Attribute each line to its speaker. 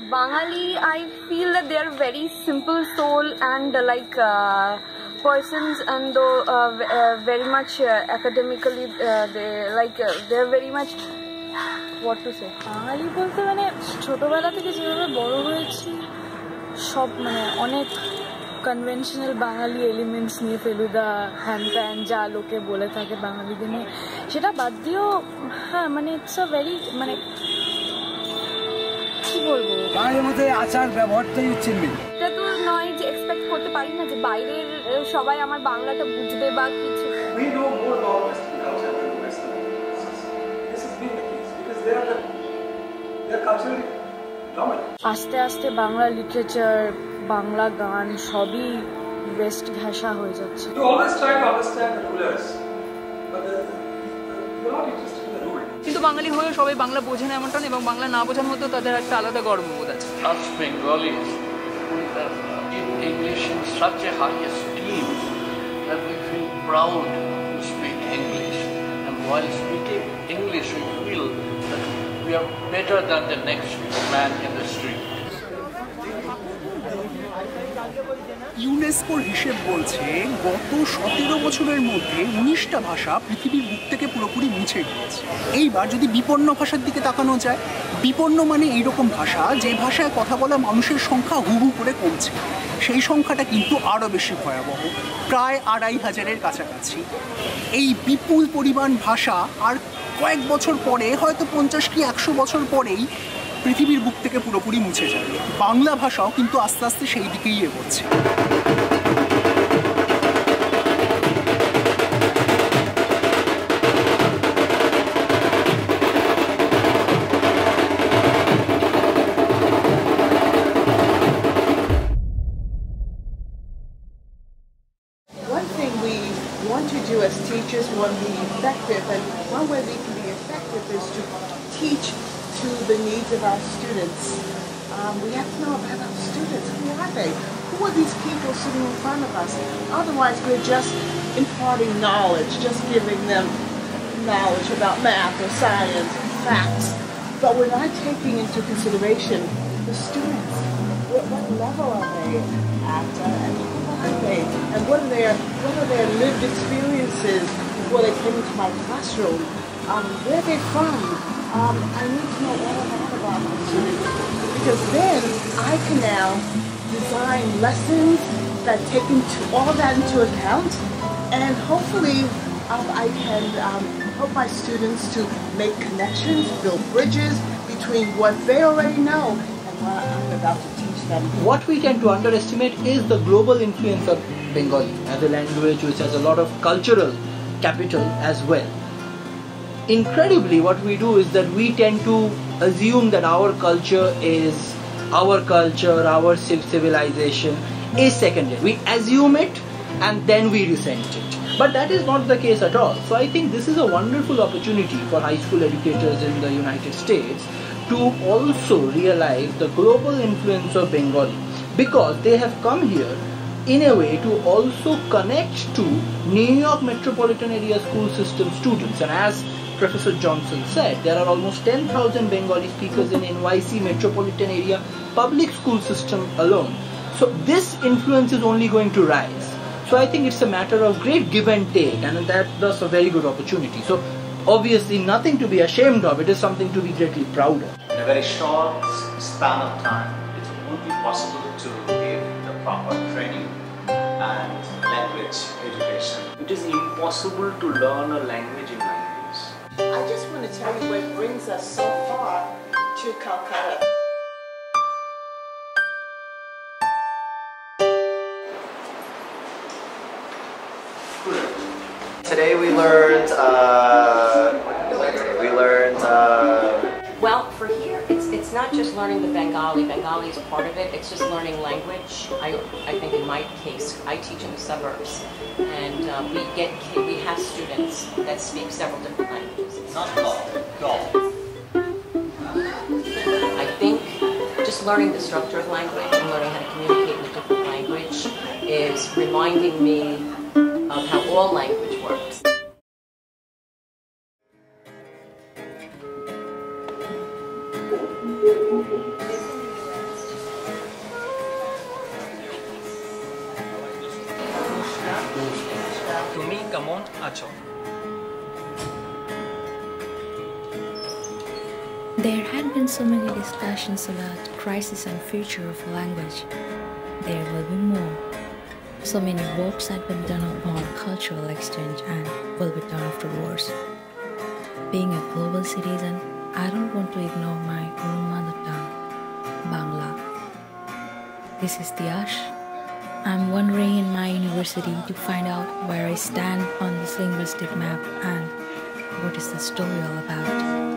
Speaker 1: Bengali, I feel that they are very simple soul and persons, and though very much academically they're very much what to say.
Speaker 2: বাঙালি বলতে মানে ছোটবেলা থেকে যেভাবে বড় হয়েছি সব মানে অনেক কনভেনশনাল বাঙালি এলিমেন্টস নিয়ে ফেলুদা হ্যান ত্যান যা লোকে বলে থাকে বাঙালিদের নিয়ে সেটা বাদ দিয়েও হ্যাঁ মানে ইটস আ ভেরি মানে কি বলবো
Speaker 3: বাঙালির মধ্যে আচার ব্যবহারটাই হচ্ছে মেন।
Speaker 1: এটা তো নয় যে এক্সপেক্ট করতে পারি না যে বাইরের সবাই আমার বাংলাটা বুঝবে বা কিছু।
Speaker 4: We know more about Western culture than Western culture. This has been the case because they are culturally dominant.
Speaker 2: আস্তে আস্তে বাংলা লিটারেচার বাংলা গান সবই ওয়েস্ট ভাষা হয়ে যাচ্ছে।
Speaker 4: You always try to understand the rulers, but you're not interested in the rule.
Speaker 5: কিন্তু বাঙালি হয়েও সবাই বাংলা বোঝে না এমনটা এবং বাংলা না বোঝার মতো তাদের একটা আলাদা গর্ববোধ আছে।
Speaker 6: Us Bengalis give English in such a high esteem that we feel proud to speak English, and while speaking English we feel that we are better than the next man in the street.
Speaker 7: ইউনেস্কোর হিসেব বলছে গত 17 বছরের মধ্যে 19টা ভাষা পৃথিবীর বুক থেকে পুরোপুরি মুছে গিয়েছে। এইবার যদি বিপন্ন ভাষার দিকে তাকানো যায়, বিপন্ন মানে এইরকম ভাষা যে ভাষায় কথা বলা মানুষের সংখ্যা হু হু করে কমছে, সেই সংখ্যাটা কিন্তু আরও বেশি ভয়াবহ, প্রায় 2500-এর কাছাকাছি। এই বিপুল পরিমাণ ভাষা আর কয়েক বছর পরে হয়তো 50 কি 100 বছর পরেই পৃথিবীর বুক থেকে পুরোপুরি মুছে যাবে। বাংলা ভাষাও কিন্তু আস্তে আস্তে সেই দিকেই এগোচ্ছে।
Speaker 8: One thing we want to do as teachers, want to be effective, and one way we can be effective is to teach to the needs of our students. We have to know about our students. Who are they? Who are these people sitting in front of us? Otherwise, we're just imparting knowledge, just giving them knowledge about math or science, facts. But we're not taking into consideration the students. What level are they at? And who are they? And what are their lived experiences before they came into my classroom? Where are they from? I need to know all that about my students, because then I can now design lessons that take all that into account, and hopefully I can help my students to make connections, build bridges between what they already know and what I'm about to teach them.
Speaker 9: What we tend to underestimate is the global influence of Bengali as a language which has a lot of cultural capital as well. Incredibly, what we do is that we tend to assume that our culture, our civilization is secondary. We assume it and then we resent it. But that is not the case at all. So I think this is a wonderful opportunity for high school educators in the United States to also realize the global influence of Bengali, because they have come here in a way to also connect to New York metropolitan area school system students. And as Professor Johnson said, there are almost 10,000 Bengali speakers in NYC metropolitan area public school system alone. So this influence is only going to rise. So I think it's a matter of great give and take, and that's a very good opportunity. So obviously nothing to be ashamed of, it is something to be greatly proud of.
Speaker 10: In a very short span of time, it won't be possible to give the proper training and language education. It is impossible to learn a language in 9 days.
Speaker 8: I just want to tell you what brings us so far to Calcutta.
Speaker 11: Today we learned.
Speaker 12: Well, for here, it's not just learning the Bengali. Bengali is a part of it. It's just learning language. I think in my case, I teach in the suburbs, and we have students that speak several different languages.
Speaker 10: Not all.
Speaker 12: I think just learning the structure of language and learning how to communicate in a different language is reminding me of how all language works.
Speaker 13: আছো?
Speaker 14: There had been so many discussions about crisis and future of language. There will be more. So many works had been done upon cultural exchange and will be done afterwards. Being a global citizen, I don't want to ignore my own mother tongue, Bangla. This is Tias. I'm wandering in my university to find out where I stand on this linguistic map and what is the story all about.